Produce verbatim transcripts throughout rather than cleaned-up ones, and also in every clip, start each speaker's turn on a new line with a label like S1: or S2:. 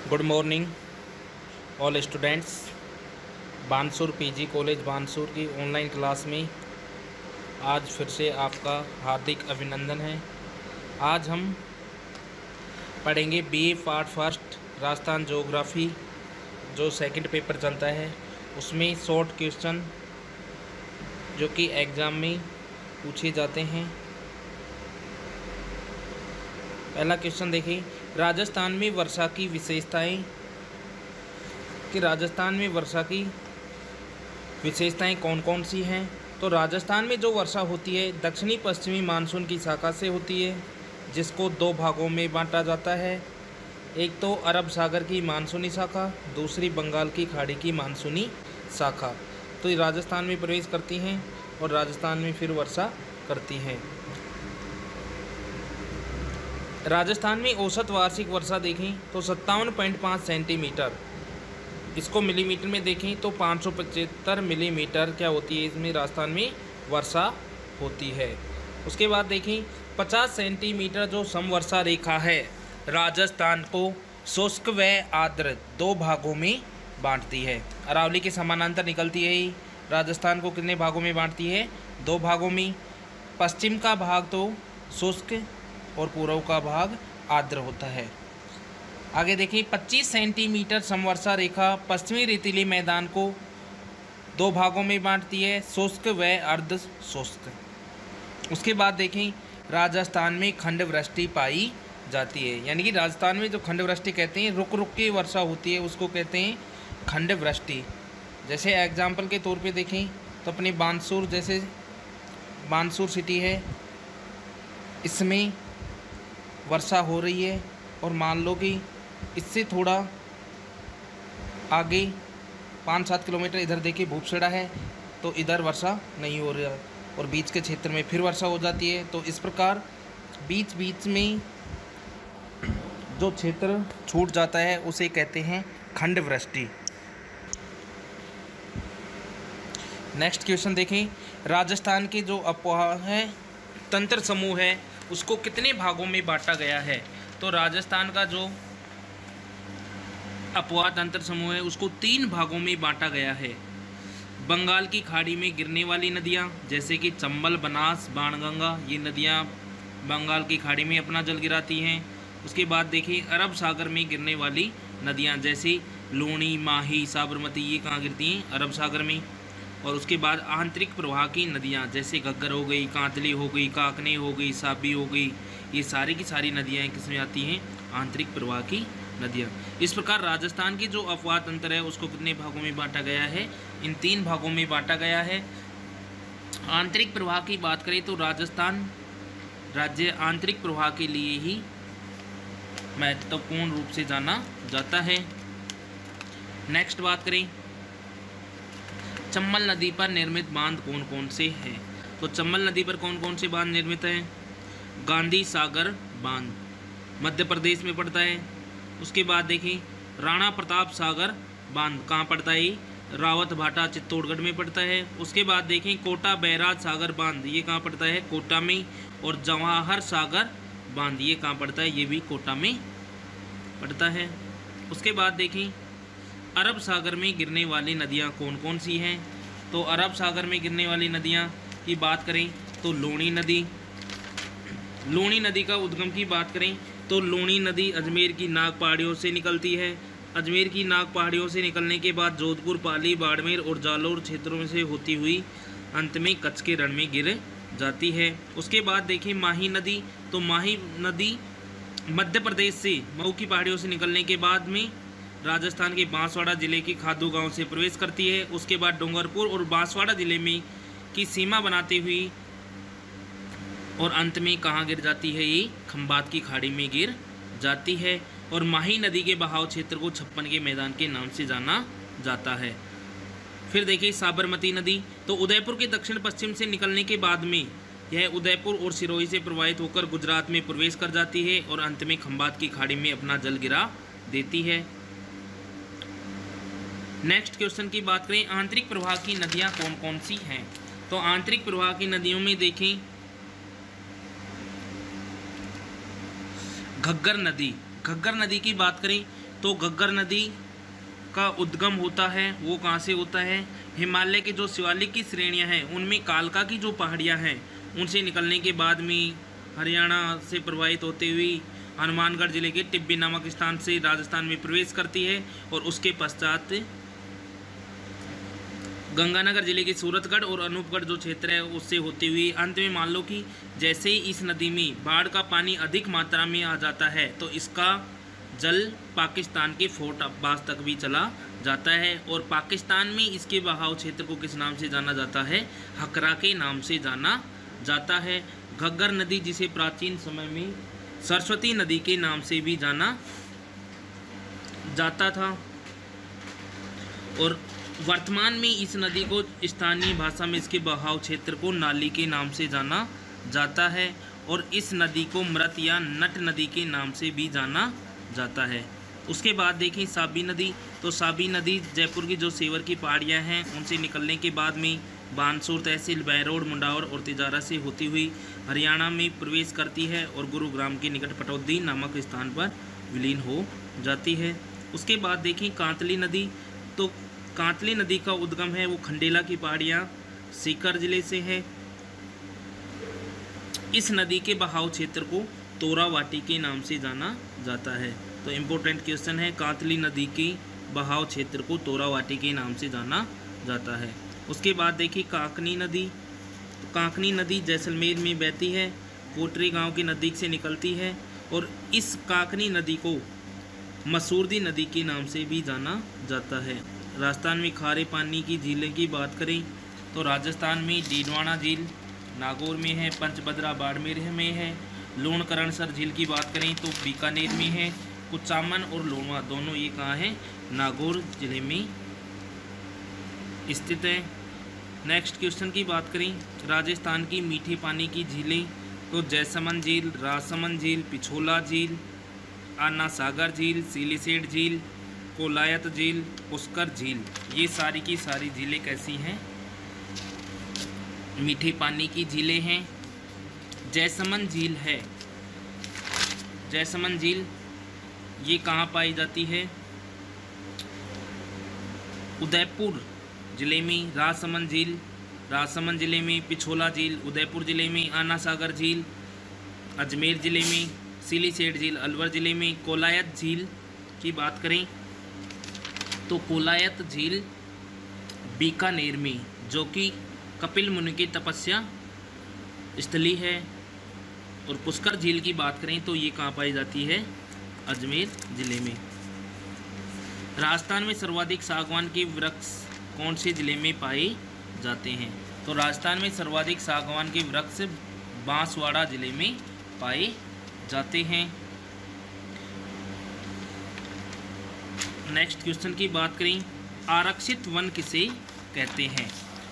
S1: Good morning all students. Bansur PG college Bansur की online class में आज फिर से आपका हार्दिक अभिनंदन है। आज हम पढ़ेंगे BA part first Rajasthan geography जो सेकंड पेपर चलता है, उसमें शॉर्ट क्वेश्चन जो कि एग्ज़ाम में पूछे जाते हैं। पहला क्वेश्चन देखिए, राजस्थान में वर्षा की विशेषताएं कि राजस्थान में वर्षा की विशेषताएं कौन कौन सी हैं। तो राजस्थान में जो वर्षा होती है दक्षिणी पश्चिमी मानसून की शाखा से होती है, जिसको दो भागों में बांटा जाता है। एक तो अरब सागर की मानसूनी शाखा, दूसरी बंगाल की खाड़ी की मानसूनी शाखा। तो ये राजस्थान में प्रवेश करती हैं और राजस्थान में फिर वर्षा करती हैं। राजस्थान में औसत वार्षिक वर्षा देखें तो सत्तावन पॉइंट पाँच सेंटीमीटर, इसको मिलीमीटर में देखें तो पाँच सौ पचहत्तर मिलीमीटर क्या होती है, इसमें राजस्थान में वर्षा होती है। उसके बाद देखें पचास सेंटीमीटर जो समवर्षा रेखा है राजस्थान को शुष्क व आर्द्र दो भागों में बांटती है। अरावली के समानांतर निकलती है ही राजस्थान को कितने भागों में बांटती है, दो भागों में। पश्चिम का भाग तो शुष्क और पूर्व का भाग आर्द्र होता है। आगे देखिए पच्चीस सेंटीमीटर समवर्षा रेखा पश्चिमी रेतीले मैदान को दो भागों में बांटती है, शुष्क व अर्ध शुष्क। उसके बाद देखें राजस्थान में खंड वृष्टि पाई जाती है, यानी कि राजस्थान में जो खंड वृष्टि कहते हैं, रुक रुक के वर्षा होती है, उसको कहते हैं खंड वृष्टि। जैसे एग्जाम्पल के तौर पे देखें तो अपने बानसूर जैसे बानसूर सिटी है, इसमें वर्षा हो रही है और मान लो कि इससे थोड़ा आगे पाँच सात किलोमीटर इधर देखिए भूपसेड़ा है, तो इधर वर्षा नहीं हो रही है और बीच के क्षेत्र में फिर वर्षा हो जाती है। तो इस प्रकार बीच बीच में जो क्षेत्र छूट जाता है उसे कहते हैं खंड वृष्टि। नेक्स्ट क्वेश्चन देखें, राजस्थान के जो अपवाह है तंत्र समूह है उसको कितने भागों में बांटा गया है। तो राजस्थान का जो अपवाह तंत्र समूह है उसको तीन भागों में बांटा गया है। बंगाल की खाड़ी में गिरने वाली नदियां जैसे कि चंबल, बनास, बाणगंगा, ये नदियां बंगाल की खाड़ी में अपना जल गिराती हैं। उसके बाद देखिए अरब सागर में गिरने वाली नदियां जैसे लूणी, माही, साबरमती, ये कहाँ गिरती हैं, अरब सागर में। और उसके बाद आंतरिक प्रवाह की नदियाँ जैसे घग्गर हो गई, कांतली हो गई, काकने हो गई, साबी हो गई, ये सारी की सारी नदियाँ किसमें आती हैं, आंतरिक प्रवाह की नदियाँ। इस प्रकार राजस्थान की जो अपवाह तंत्र है उसको कितने भागों में बांटा गया है, इन तीन भागों में बांटा गया है। आंतरिक प्रवाह की बात करें तो राजस्थान राज्य आंतरिक प्रवाह के लिए ही महत्वपूर्ण रूप से जाना जाता है। नेक्स्ट बात करें, चंबल नदी पर निर्मित बांध कौन कौन से हैं। तो चंबल नदी पर कौन कौन से बांध निर्मित हैं, गांधी सागर बांध मध्य प्रदेश में पड़ता है। उसके बाद देखें राणा प्रताप सागर बांध कहाँ पड़ता है, रावत भाटा चित्तौड़गढ़ में पड़ता है। उसके बाद देखें कोटा बैराज सागर बांध, ये कहाँ पड़ता है, कोटा में। और जवाहर सागर बांध ये कहाँ पड़ता है, ये भी कोटा में पड़ता है। उसके बाद देखें अरब सागर में गिरने वाली नदियाँ कौन कौन सी हैं। तो अरब सागर में गिरने वाली नदियाँ की बात करें तो लूणी नदी, लूणी नदी का उद्गम की बात करें तो लूणी नदी अजमेर की नाग पहाड़ियों से निकलती है। अजमेर की नाग पहाड़ियों से निकलने के बाद जोधपुर, पाली, बाड़मेर और जालौर क्षेत्रों में से होती हुई अंत में कच्छ के रण में गिर जाती है। उसके बाद देखें माही नदी, तो माही नदी मध्य प्रदेश से मऊ की पहाड़ियों से निकलने के बाद में राजस्थान के बांसवाड़ा जिले के खादू गांव से प्रवेश करती है। उसके बाद डूंगरपुर और बांसवाड़ा जिले में की सीमा बनाते हुई और अंत में कहाँ गिर जाती है, ये खंबात की खाड़ी में गिर जाती है। और माही नदी के बहाव क्षेत्र को छप्पन के मैदान के नाम से जाना जाता है। फिर देखिए साबरमती नदी, तो उदयपुर के दक्षिण पश्चिम से निकलने के बाद में यह उदयपुर और सिरोही से प्रवाहित होकर गुजरात में प्रवेश कर जाती है और अंत में खंबात की खाड़ी में अपना जल गिरा देती है। नेक्स्ट क्वेश्चन की बात करें, आंतरिक प्रवाह की नदियां कौन कौन सी हैं। तो आंतरिक प्रवाह की नदियों में देखें घग्गर नदी, घग्गर नदी की बात करें तो घग्गर नदी का उद्गम होता है वो कहाँ से होता है? हिमालय के जो शिवालिक की श्रेणियाँ हैं उनमें कालका की जो पहाड़ियाँ हैं उनसे निकलने के बाद में हरियाणा से प्रवाहित होते हुए हनुमानगढ़ जिले के टिब्बी नामक स्थान से राजस्थान में प्रवेश करती है और उसके पश्चात गंगानगर जिले के सूरतगढ़ और अनूपगढ़ जो क्षेत्र है उससे होते हुए अंत में मान लो कि जैसे ही इस नदी में बाढ़ का पानी अधिक मात्रा में आ जाता है तो इसका जल पाकिस्तान के फोर्ट अब्बास तक भी चला जाता है और पाकिस्तान में इसके बहाव क्षेत्र को किस नाम से जाना जाता है? हकरा के नाम से जाना जाता है। घग्गर नदी जिसे प्राचीन समय में सरस्वती नदी के नाम से भी जाना जाता था और वर्तमान में इस नदी को स्थानीय भाषा में इसके बहाव क्षेत्र को नाली के नाम से जाना जाता है और इस नदी को मृत या नट नदी के नाम से भी जाना जाता है। उसके बाद देखें साबी नदी, तो साबी नदी जयपुर की जो सेवर की पहाड़ियाँ हैं उनसे निकलने के बाद में बानसूर तहसील, बहरोड, मुंडावर और तिजारा से होती हुई हरियाणा में प्रवेश करती है और गुरुग्राम के निकट पटौदी नामक स्थान पर विलीन हो जाती है। उसके बाद देखें कांतली नदी, तो कांतली नदी का उद्गम है वो खंडेला की पहाड़ियाँ सीकर जिले से है। इस नदी के बहाव क्षेत्र को तोरावाटी के नाम से जाना जाता है। तो इम्पोर्टेंट क्वेश्चन है, कांतली नदी के बहाव क्षेत्र को तोरावाटी के नाम से जाना जाता है। उसके बाद देखिए काकनी नदी, तो काकनी नदी जैसलमेर में बहती है, कोटरी गांव के नज़दीक से निकलती है और इस काकनी नदी को मसूरदी नदी के नाम से भी जाना जाता है। राजस्थान में खारे पानी की झीलें की बात करें तो राजस्थान में डीडवाना झील नागौर में है, पंचभद्रा बाड़मेर में है। लूणकरणसर झील की बात करें तो बीकानेर में है। कुचामन और लोणवा दोनों ये कहाँ है? नागौर जिले में स्थित है। नेक्स्ट क्वेश्चन की बात करें राजस्थान की मीठे पानी की झीलें, तो जैसमंद झील, राजसमंद झील, पिछोला झील, आना सागर झील, सिलीसेठ झील, कोलायत झील, पुष्कर झील, ये सारी की सारी झीलें कैसी हैं? मीठे पानी की झीलें हैं। जैसमंद झील है, जैसमंद झील ये कहाँ पाई जाती है? उदयपुर जिले में। राजसमंद झील राजसमंद जिले में, पिछोला झील उदयपुर जिले में, आना सागर झील अजमेर जिले में, सिलीसेठ झील अलवर जिले में। कोलायत झील की बात करें तो कोलायत झील बीकानेर में, जो कि कपिल मुनि की तपस्या स्थली है। और पुष्कर झील की बात करें तो ये कहाँ पाई जाती है? अजमेर जिले में। राजस्थान में सर्वाधिक सागवान के वृक्ष कौन से जिले में पाए जाते हैं? तो राजस्थान में सर्वाधिक सागवान के वृक्ष बांसवाड़ा जिले में पाए जाते हैं। नेक्स्ट क्वेश्चन की बात करें आरक्षित वन किसे कहते हैं?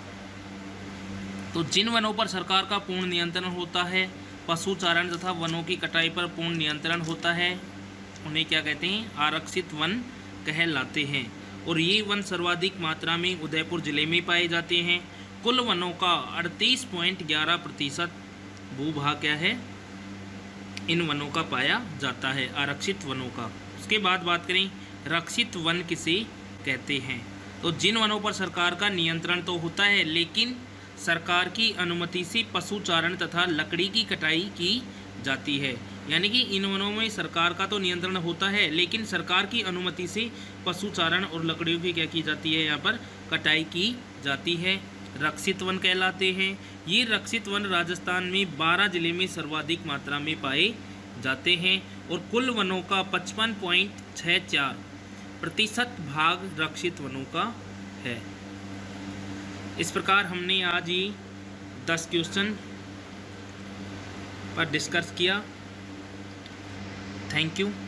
S1: तो जिन वनों पर सरकार का पूर्ण नियंत्रण होता है, पशुचारण तथा वनों की कटाई पर पूर्ण नियंत्रण होता है, उन्हें क्या कहते हैं? आरक्षित वन कहलाते हैं। और ये वन सर्वाधिक मात्रा में उदयपुर जिले में पाए जाते हैं। कुल वनों का अड़तीस पॉइंट ग्यारह प्रतिशत भूभाग क्या है? इन वनों का पाया जाता है, आरक्षित वनों का। उसके बाद बात करें रक्षित वन किसे कहते हैं? तो जिन वनों पर सरकार का नियंत्रण तो होता है लेकिन सरकार की अनुमति से पशुचारण तथा लकड़ी की कटाई की जाती है। यानी कि इन वनों में सरकार का तो नियंत्रण होता है लेकिन सरकार की अनुमति से पशुचारण और लकड़ियों की क्या की जाती है? यहाँ पर कटाई की जाती है, रक्षित वन कहलाते हैं। ये रक्षित वन राजस्थान में बारह जिले में सर्वाधिक मात्रा में पाए जाते हैं और कुल वनों का पचपन पॉइंट छः चार प्रतिशत भाग रक्षित वनों का है। इस प्रकार हमने आज ही दस क्वेश्चन पर डिस्कस किया। Thank you.